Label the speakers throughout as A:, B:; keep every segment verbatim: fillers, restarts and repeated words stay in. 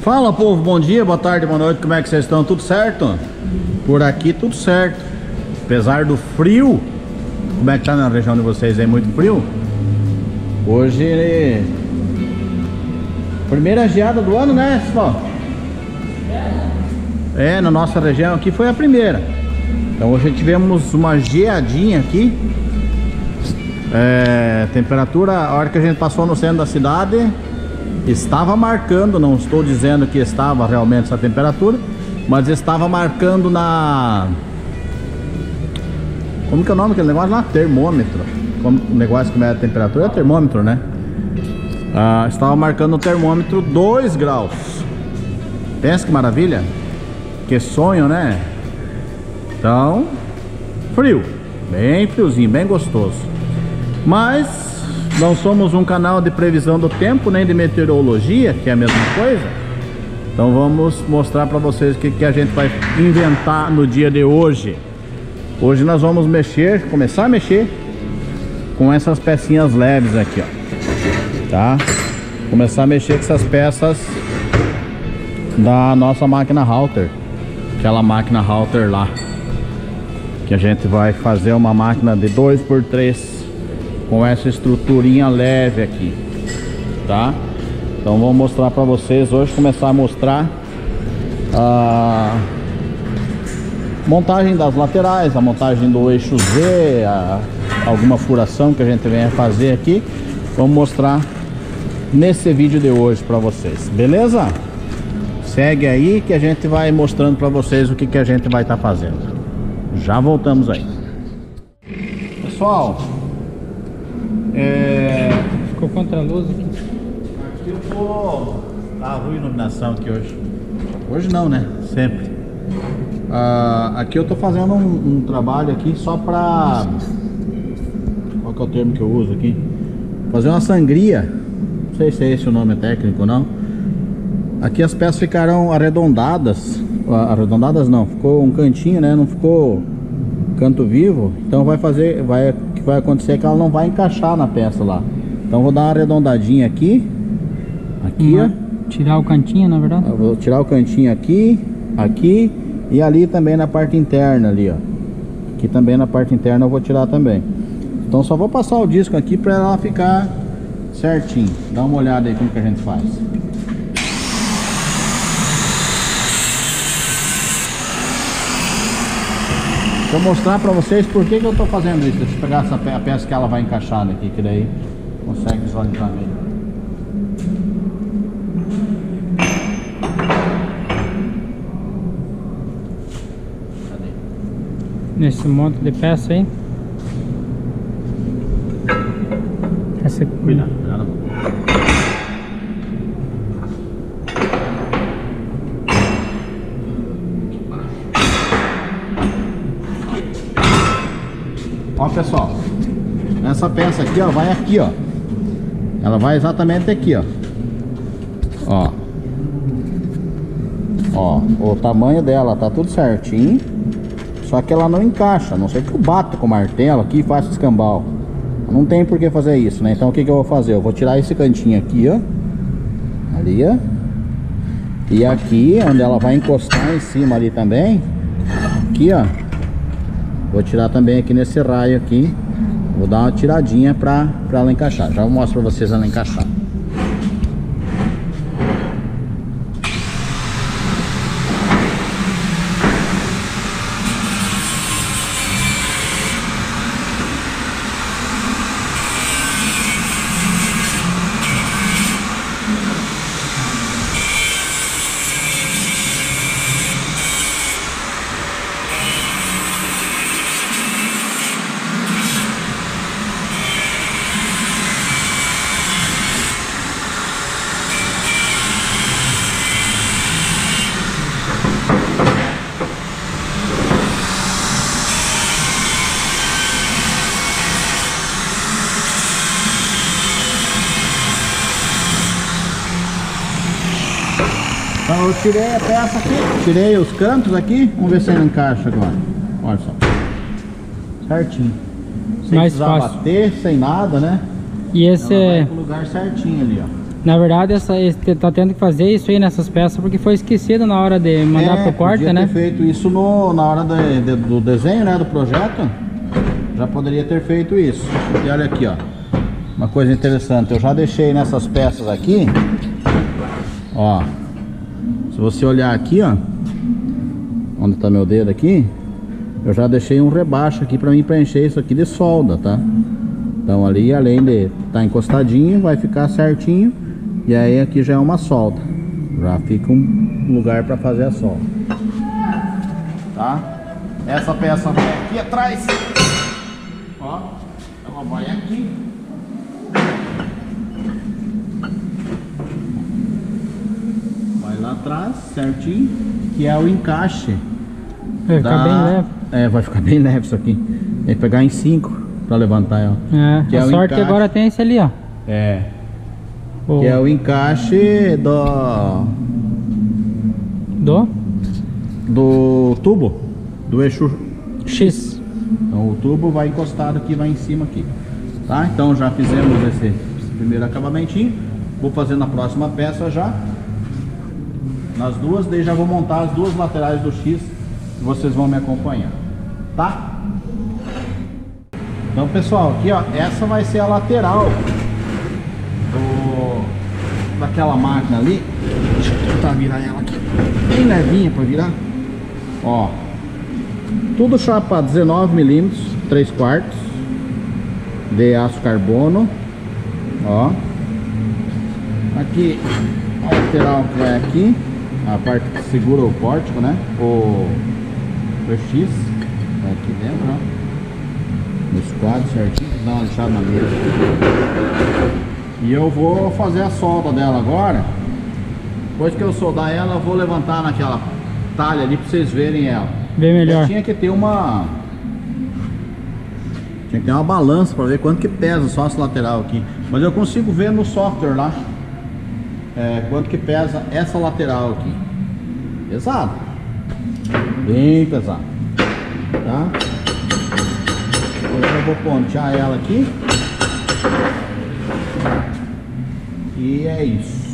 A: Fala, povo, bom dia, boa tarde, boa noite, como é que vocês estão? Tudo certo? Por aqui tudo certo. Apesar do frio, como é que tá na região de vocês aí? Muito frio? Hoje, primeira geada do ano, né, pessoal? É, na nossa região aqui foi a primeira. Então hoje tivemos uma geadinha aqui. É, temperatura, a hora que a gente passou no centro da cidade, estava marcando, não estou dizendo que estava realmente essa temperatura, mas estava marcando na... Como que é o nome daquele negócio lá? Termômetro. Como o negócio que mede a temperatura é termômetro, né? Ah, estava marcando no termômetro dois graus. Pensa que maravilha. Que sonho, né? Então, frio. Bem friozinho, bem gostoso. Mas não somos um canal de previsão do tempo, nem de meteorologia, que é a mesma coisa. Então vamos mostrar para vocês o que, que a gente vai inventar no dia de hoje. Hoje nós vamos mexer, começar a mexer com essas pecinhas leves aqui, ó. Tá? Começar a mexer com essas peças da nossa máquina Halter. Aquela máquina Halter lá, que a gente vai fazer uma máquina de dois por três com essa estruturinha leve aqui, tá? Então vou mostrar para vocês hoje, começar a mostrar a montagem das laterais, a montagem do eixo Z, a, alguma furação que a gente venha fazer aqui. Vamos mostrar nesse vídeo de hoje para vocês, beleza? Segue aí que a gente vai mostrando para vocês o que, que a gente vai estar tá fazendo. Já voltamos aí. Pessoal, é...
B: ficou contra a luz aqui.
A: Aqui eu tô... Tá ruim a iluminação aqui hoje. Hoje não, né? Sempre. Ah, aqui eu tô fazendo um, um trabalho aqui só pra... Qual que é o termo que eu uso aqui? Fazer uma sangria. Não sei se é esse o nome técnico ou não. Aqui as peças ficarão arredondadas. Arredondadas não, ficou um cantinho, né? Não ficou canto vivo. Então vai fazer, vai, o que vai acontecer é que ela não vai encaixar na peça lá. Então vou dar uma arredondadinha aqui. Aqui,
B: uma,
A: ó.
B: Tirar o cantinho, na verdade.
A: Eu vou tirar o cantinho aqui, aqui e ali também na parte interna ali, ó. Aqui também na parte interna eu vou tirar também. Então só vou passar o disco aqui para ela ficar certinho. Dá uma olhada aí como que a gente faz. Vou mostrar pra vocês por que, que eu tô fazendo isso. Deixa eu pegar essa pe a peça que ela vai encaixar aqui, que daí consegue visualizar melhor. Cadê?
B: Nesse monte de peça aí. Essa...
A: Cuidado, cuidado. Ó, pessoal, essa peça aqui, ó, vai aqui, ó. Ela vai exatamente aqui, ó. Ó. Ó, o tamanho dela tá tudo certinho. Só que ela não encaixa. A não sei que eu bato com o martelo aqui e faço escambau. Não tem por que fazer isso, né? Então o que que eu vou fazer? Eu vou tirar esse cantinho aqui, ó. Ali, ó. E aqui, onde ela vai encostar em cima ali também. Aqui, ó. Vou tirar também aqui nesse raio aqui. Vou dar uma tiradinha pra, pra ela encaixar. Já mostro pra vocês ela encaixar. Então eu tirei a peça aqui, tirei os cantos aqui, vamos ver se ele encaixa agora. Olha só, certinho, sem
B: mais
A: precisar
B: fácil
A: bater, sem nada, né?
B: E esse
A: ela
B: é
A: vai pro lugar certinho ali, ó.
B: Na verdade, essa, esse, tá tendo que fazer isso aí nessas peças porque foi esquecido na hora de mandar
A: é,
B: pro corte,
A: podia
B: né?
A: ter feito isso no, na hora de, de, do desenho, né, do projeto. Já poderia ter feito isso. E olha aqui, ó, uma coisa interessante, eu já deixei nessas peças aqui, ó, se você olhar aqui, ó, onde tá meu dedo aqui, eu já deixei um rebaixo aqui pra mim preencher isso aqui de solda, tá? Então ali, além de estar encostadinho, vai ficar certinho. E aí aqui já é uma solda. Já fica um lugar para fazer a solda. Tá? Essa peça vai aqui atrás. Ó, ela vai aqui. Vai lá atrás, certinho. Que é o encaixe.
B: Vai ficar
A: da...
B: bem leve.
A: É, vai ficar bem leve isso aqui. Tem que pegar em cinco para levantar ela.
B: É,
A: que
B: a
A: é
B: sorte que agora tem esse ali, ó.
A: É.
B: O...
A: Que é o encaixe do...
B: Do?
A: Do tubo. Do eixo
B: X.
A: Então o tubo vai encostado aqui, vai em cima aqui. Tá? Então já fizemos esse, esse primeiro acabamentinho. Vou fazer na próxima peça já. Nas duas, daí já vou montar as duas laterais do X. E vocês vão me acompanhar. Tá? Então pessoal, aqui ó, essa vai ser a lateral do, daquela máquina ali. Deixa eu tentar virar ela aqui bem levinha para virar. Ó, tudo chapa dezenove milímetros, três quartos de aço carbono. Ó, aqui a lateral que vai aqui, a parte que segura o pórtico, né? O, o X vai aqui dentro, ó. Nos quadros certinho, dá uma lixada na mesa. E eu vou fazer a solda dela agora. Depois que eu soldar ela, eu vou levantar naquela talha ali pra vocês verem ela.
B: Bem melhor.
A: Eu tinha que ter uma Tinha que ter uma balança pra ver quanto que pesa só essa lateral aqui. Mas eu consigo ver no software lá, é, quanto que pesa essa lateral aqui. Pesado. Bem pesado. Tá? Agora eu vou pontear ela aqui. E é isso.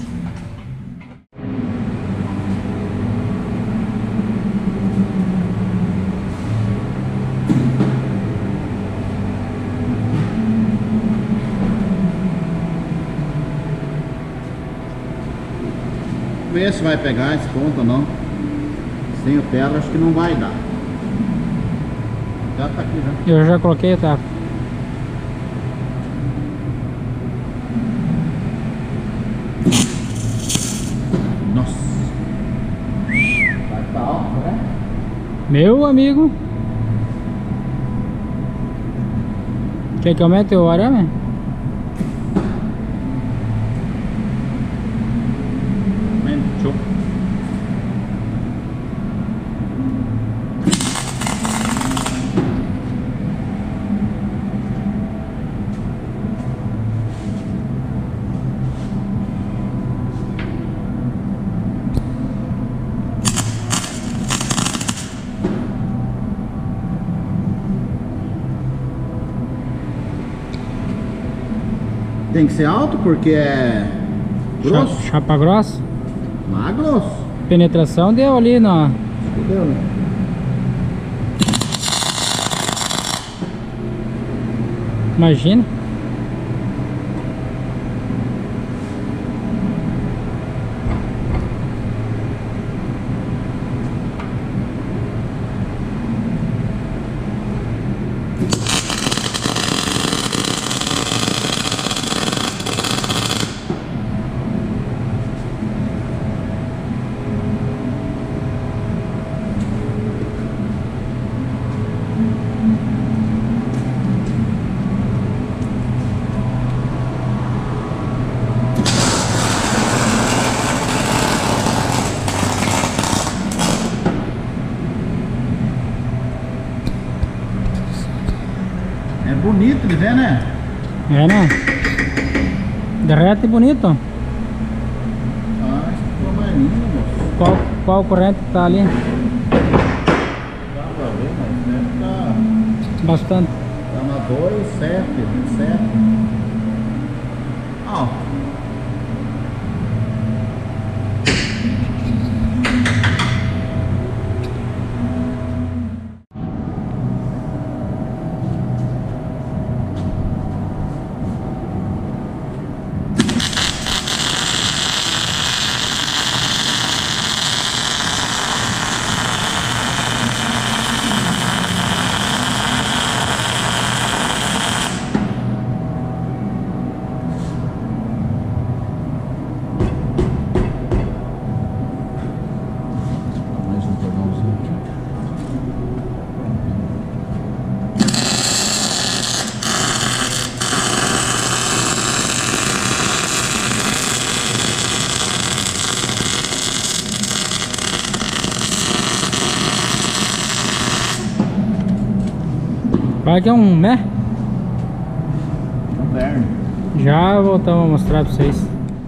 A: Ver se vai pegar esse ponto ou não. Sem o tela acho que não vai dar. Já tá aqui já.
B: Eu já coloquei, tá?
A: Nossa. Vai tá alto, né?
B: Meu amigo. Quer que aumente o arame?
A: Aumentou. Tem que ser alto porque é grosso.
B: Chapa, chapa grossa.
A: Mas grosso.
B: Penetração deu ali na...
A: Entendeu, né?
B: Imagina.
A: É bonito de ver, né?
B: É, né? Derrete bonito.
A: Ah, esse ficou mais lindo, moço.
B: Qual, qual corrente que tá ali?
A: Dá pra ver, mas deve tá...
B: Bastante.
A: Tá na dois, sete, vinte e sete. Ó.
B: Vai que é um, né?
A: Um perno.
B: Já voltamos a mostrar pra vocês.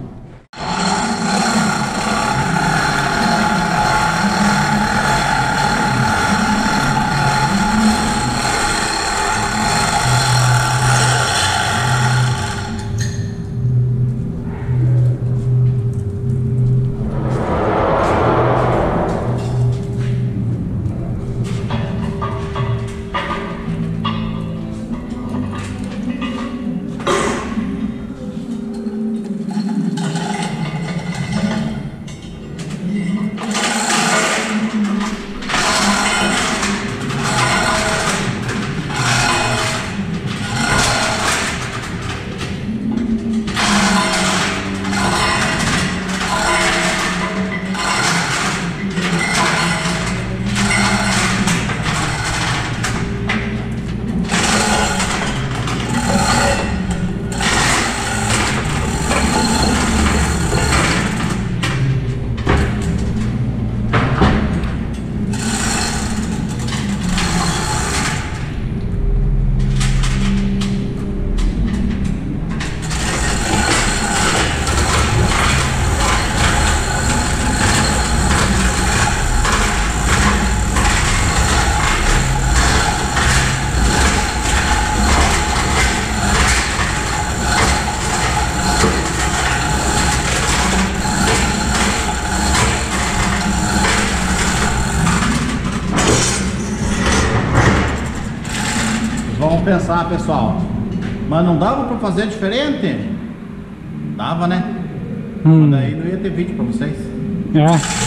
A: Vamos pensar, pessoal. Mas não dava pra fazer diferente? Dava, né?
B: Hum.
A: Mas daí não ia ter vídeo pra vocês.
B: É.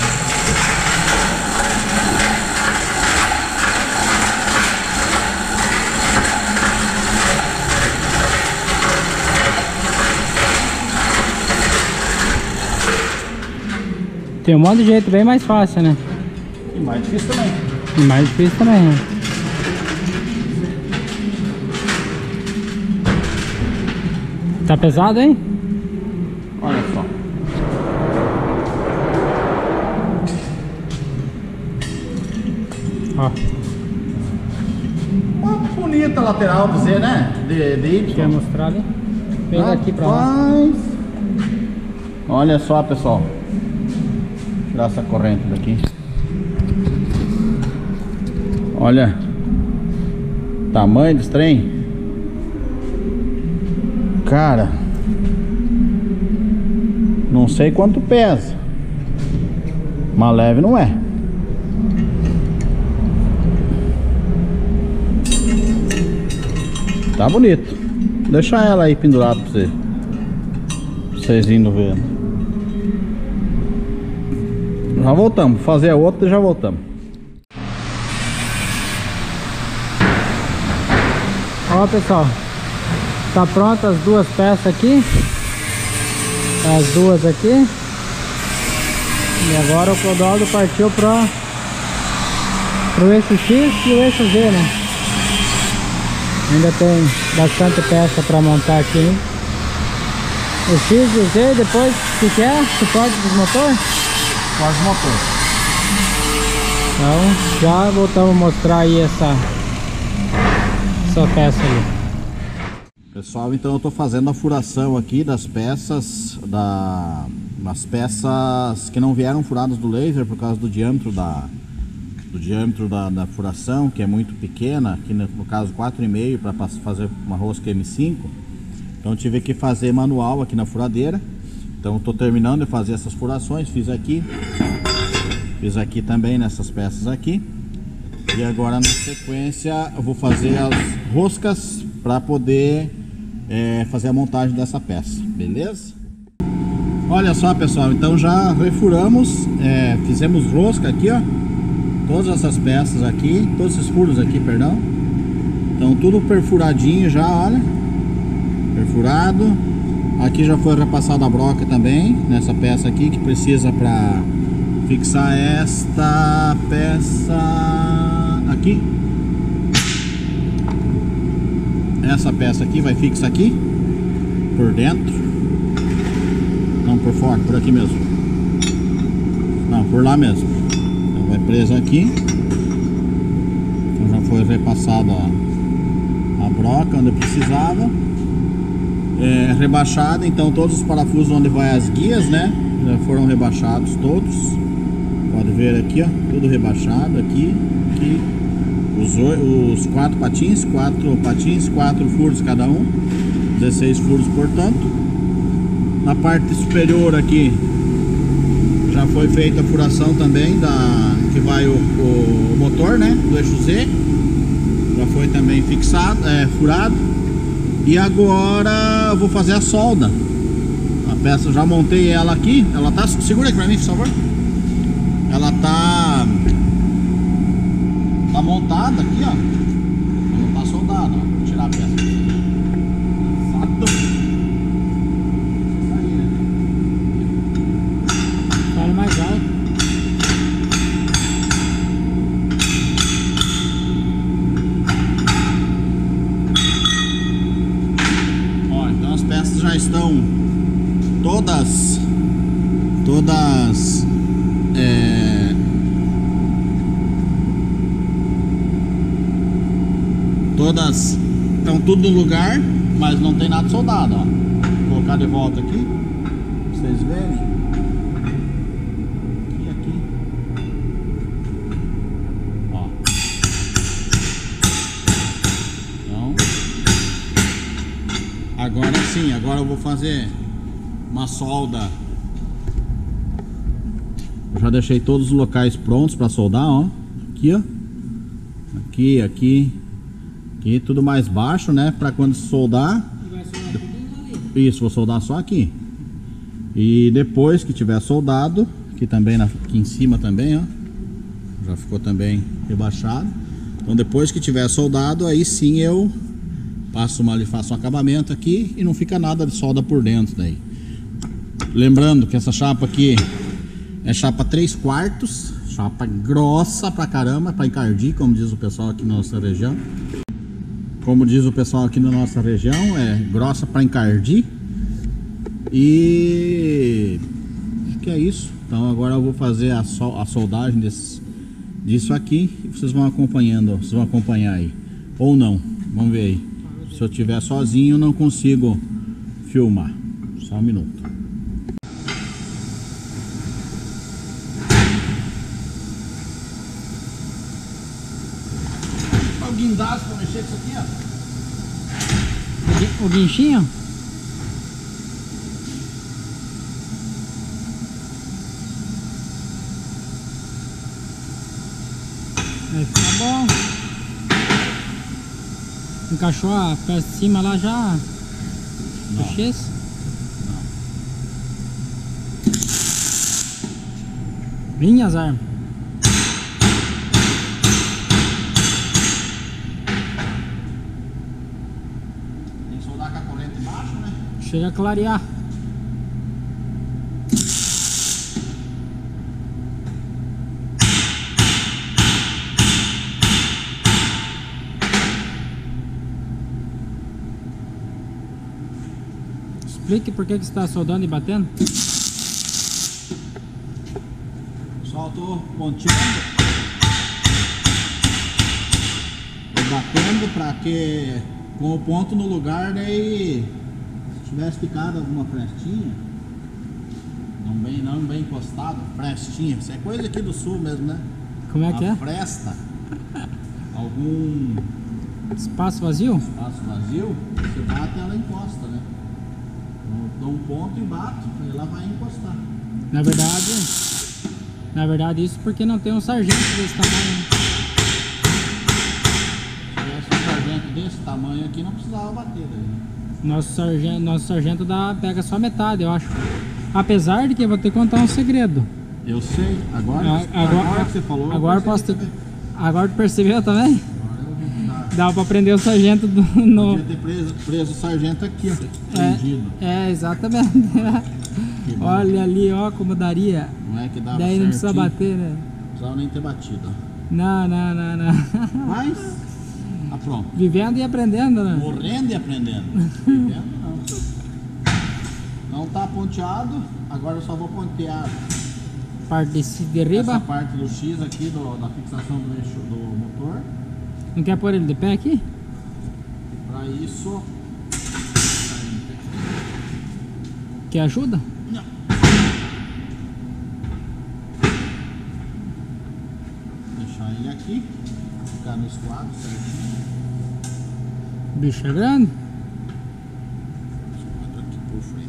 B: Tem um monte de jeito bem mais fácil, né?
A: E mais difícil também.
B: E mais difícil também, né? Tá pesado, hein?
A: Olha só.
B: Ó.
A: Uma bonita lateral pra você, né? De, de Y.
B: Quer mostrar ali? Pega aqui pra lá.
A: Rapaz. Olha só, pessoal. Tirar essa corrente daqui. Olha. Tamanho desse trem. Cara, não sei quanto pesa, mas leve não é. Tá bonito. Deixa ela aí pendurada pra você, pra vocês indo vendo. Já voltamos, vou fazer a outra e já voltamos.
B: Ó, pessoal, tá pronta as duas peças aqui. As duas aqui. E agora o Clodoaldo partiu para o eixo X e o eixo Z, né? Ainda tem bastante peça para montar aqui, hein? O X e o Z, depois o que, que é? Suporte dos motores?
A: Suporte do motor.
B: Então já voltamos a mostrar aí essa, essa peça ali.
A: Pessoal, então eu tô fazendo a furação aqui das peças da, das peças que não vieram furadas do laser por causa do diâmetro da do diâmetro da, da furação, que é muito pequena, aqui no, no caso quatro e meio para fazer uma rosca M cinco. Então eu tive que fazer manual aqui na furadeira. Então eu tô terminando de fazer essas furações, fiz aqui, fiz aqui também nessas peças aqui. E agora na sequência eu vou fazer as roscas para poder É, fazer a montagem dessa peça, beleza? Olha só, pessoal, então já refuramos, é, fizemos rosca aqui, ó, todas essas peças aqui, todos esses furos aqui, perdão. Então tudo perfuradinho já, olha, perfurado. Aqui já foi repassada a broca também nessa peça aqui, que precisa para fixar esta peça aqui. Essa peça aqui vai fixar aqui por dentro, não por fora, por aqui mesmo, não, por lá mesmo. Então vai presa aqui. Então já foi repassada a broca onde precisava. É, rebaixada, então todos os parafusos onde vai as guias, né, já foram rebaixados todos. Pode ver aqui, ó, tudo rebaixado aqui, aqui. Os, os quatro patins, quatro patins, quatro furos cada um, dezesseis furos portanto. Na parte superior aqui já foi feita a furação também da que vai o, o motor, né, do eixo Z. Já foi também fixado, é, furado. E agora eu vou fazer a solda. A peça, já montei ela aqui. Ela tá, segura aqui pra mim, por favor. Ela tá Tá montada aqui, ó. Ela tá soldada, ó. Vou tirar a peça. Exato.
B: Fala mais alto.
A: Já estão todas todas é, todas estão tudo no lugar, mas não tem nada soldado, ó. Vou colocar de volta aqui pra vocês verem. Aqui, aqui, ó. Então agora sim, agora eu vou fazer uma solda. Eu já deixei todos os locais prontos para soldar, ó. Aqui, ó. Aqui, aqui. Aqui, tudo mais baixo, né? Para quando soldar.
B: E vai soldar tudo ali.
A: Isso, vou soldar só aqui. E depois que tiver soldado, aqui também, na, aqui em cima também, ó. Já ficou também rebaixado. Então depois que tiver soldado, aí sim eu passo uma ali, faço um acabamento aqui e não fica nada de solda por dentro daí. Lembrando que essa chapa aqui é chapa três quartos, chapa grossa pra caramba, pra encardir, como diz o pessoal aqui na nossa região. Como diz o pessoal aqui na nossa região, é grossa pra encardir. E acho que é isso. Então agora eu vou fazer a, sol, a soldagem desse, disso aqui e vocês vão acompanhando, vocês vão acompanhar aí. Ou não, vamos ver aí. Se eu estiver sozinho, não consigo filmar. Só um minuto. Olha o guindaste para mexer com isso aqui,
B: ó. O guinchinho? Aí fica bom. Encaixou a peça de cima lá já?
A: Não.
B: X? Não. Vinha as armas.
A: Tem que soldar com a corrente embaixo, né?
B: Chega a clarear. Explique por que que você está soldando e batendo.
A: Só estou ponteando e batendo para que com o ponto no lugar, daí se tivesse ficado alguma frestinha, não bem, não bem encostado, frestinha, isso é coisa aqui do sul mesmo, né?
B: Como é que
A: a
B: é?
A: Fresta, algum
B: espaço vazio?
A: Espaço vazio, você bate e ela encosta, né? Dou um ponto e bato, e ela vai encostar.
B: Na verdade, na verdade isso porque não tem um sargento desse tamanho.
A: Se tivesse um sargento desse tamanho aqui, não precisava bater daí.
B: Nosso sargento, nosso sargento dá, pega só metade, eu acho. Apesar de que eu vou ter que contar um segredo.
A: Eu sei, agora,
B: A, agora,
A: agora que você falou.
B: Agora posso ter, agora tu percebeu também?
A: Dar...
B: Dava pra prender o sargento do, no...
A: Podia ter preso, preso o sargento aqui, ó.
B: É, é, exatamente. Olha ali, ó, como daria.
A: Não é que dava
B: Daí não precisa
A: certinho.
B: bater, né?
A: Não precisava nem ter batido, ó.
B: Não, não, não, não.
A: Mas, ah, pronto.
B: Vivendo e aprendendo, né?
A: Morrendo e aprendendo. Vivendo não. Não tá ponteado, agora eu só vou pontear.
B: Parte de derriba.
A: Essa parte do X aqui, do, da fixação do eixo do motor.
B: Não quer pôr ele de pé aqui?
A: Para isso.
B: Quer ajuda?
A: Não. Deixar ele aqui. Ficar no esquadro certinho.
B: O bicho é grande?
A: Esquadro aqui por frente.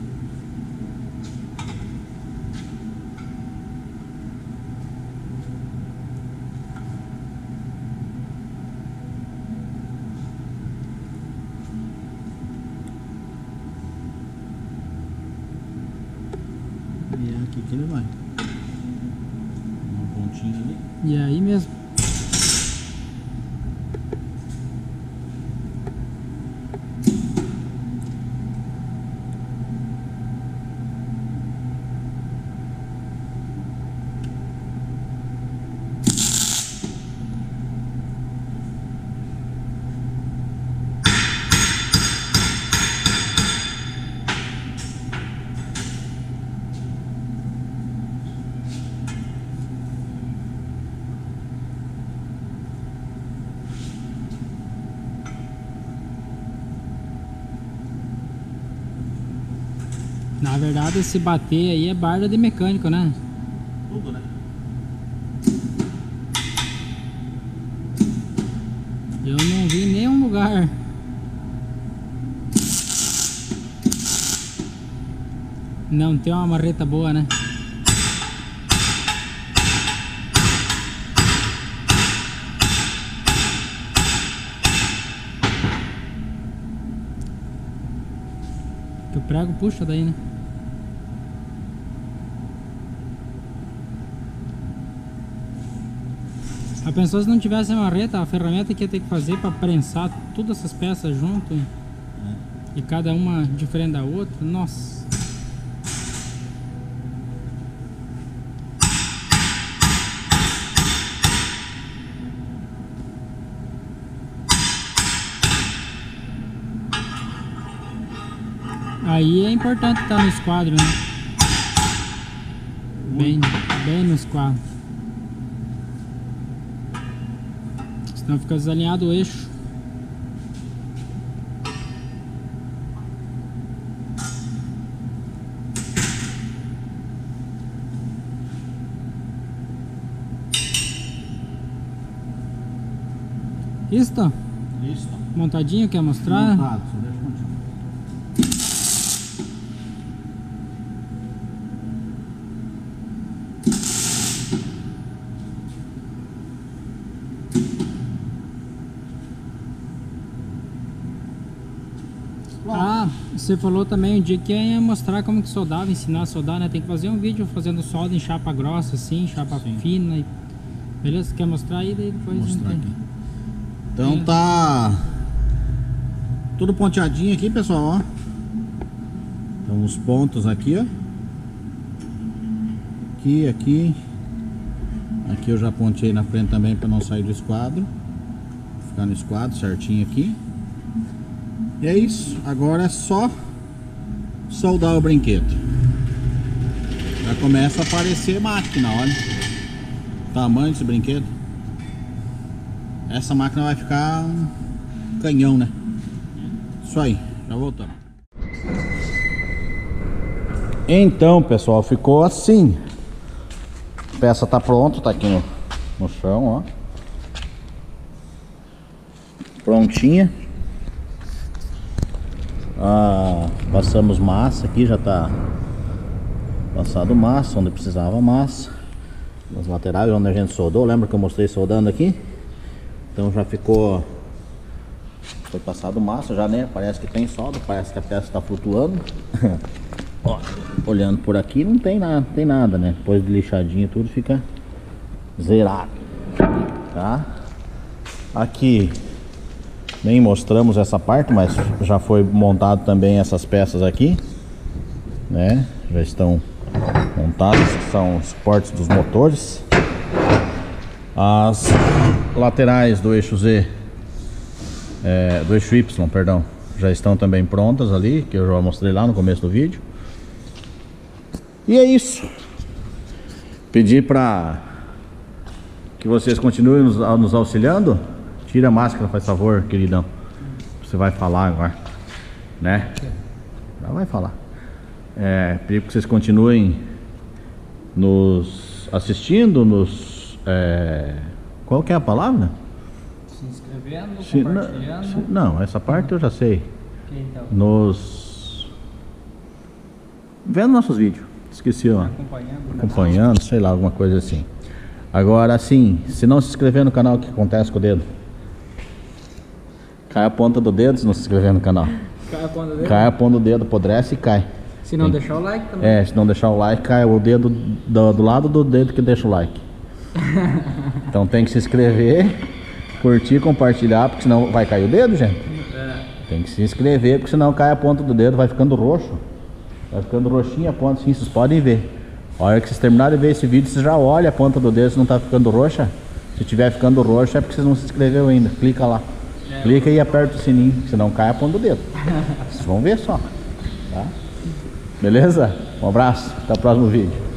A: E é aqui que ele vai. Uma pontinha ali.
B: E aí mesmo. Na verdade, esse bater aí é barda de mecânico, né?
A: Tudo, né?
B: Eu não vi em nenhum lugar. Não tem uma marreta boa, né? Que o prego puxa daí, né? A pessoa, se não tivesse a marreta, a ferramenta que ia ter que fazer para prensar todas essas peças junto, é. E cada uma diferente da outra, nossa. Aí é importante estar no esquadro, né? Bem, bem no esquadro. Senão fica desalinhado o eixo. Isto?
A: Isso.
B: Montadinho, quer mostrar?
A: Montado, só deixa eu continuar.
B: Ah, você falou também um dia que ia mostrar como que soldava, ensinar a soldar, né? Tem que fazer um vídeo fazendo solda em chapa grossa, assim, chapa Sim. fina. E... Beleza? Quer mostrar aí? Daí depois
A: mostrar
B: a gente...
A: aqui. Então é. Tá tudo ponteadinho aqui, pessoal, ó. Então os pontos aqui, ó. Aqui, aqui. Aqui eu já ponteei na frente também para não sair do esquadro. Ficar no esquadro certinho aqui. E é isso, agora é só soldar o brinquedo. Já começa a aparecer máquina, olha o tamanho desse brinquedo. Essa máquina vai ficar um canhão, né? Isso aí, já voltamos. Então, pessoal, ficou assim. A peça tá pronta, tá aqui no, no chão, ó. Prontinha. Ah, passamos massa aqui, já tá passado massa, onde precisava massa. Nas laterais onde a gente soldou, lembra que eu mostrei soldando aqui? Então já ficou, foi passado massa, já né, parece que tem solda, parece que a peça está flutuando. Ó, olhando por aqui não tem nada, tem nada, né? Depois de lixadinho tudo fica zerado, tá? Aqui nem mostramos essa parte, mas já foi montado também essas peças aqui, né? Já estão montadas, que são os suportes dos motores. As laterais do eixo Z, é, do eixo Y, perdão, já estão também prontas ali, que eu já mostrei lá no começo do vídeo. E é isso. Pedir para que vocês continuem nos, nos auxiliando. Tira a máscara, faz favor, queridão. você vai falar agora, né? Já vai falar. É, pedir que vocês continuem nos assistindo, nos... É, qual que é a palavra?
B: Se inscrevendo,
A: Se,
B: compartilhando.
A: se, não, essa parte eu já sei.
B: Okay, então.
A: Nos... Vendo nossos vídeos. Esqueci, ó.
B: Acompanhando.
A: Acompanhando, sei lá, alguma coisa assim. Agora, assim, se não se inscrever no canal, o que acontece com o dedo? Cai a ponta do dedo se não se inscrever no canal.
B: Cai a ponta do dedo?
A: Cai a ponta do dedo, apodrece e cai.
B: Se não
A: Tem...
B: deixar o like também.
A: É, se não deixar o like, cai o dedo do, do lado do dedo que deixa o like. Então tem que se inscrever, curtir, compartilhar, porque senão vai cair o dedo, gente.
B: É.
A: Tem que se inscrever, porque senão cai a ponta do dedo, vai ficando roxo. Vai ficando roxinha a ponta, assim, vocês podem ver. A hora que vocês terminarem de ver esse vídeo, vocês já olham a ponta do dedo se não tá ficando roxa. Se tiver ficando roxo é porque vocês não se inscreveram ainda. Clica lá. É. Clica e aperta o sininho, senão cai a ponta do dedo. Vocês vão ver só. Tá? Beleza? Um abraço, até o próximo vídeo.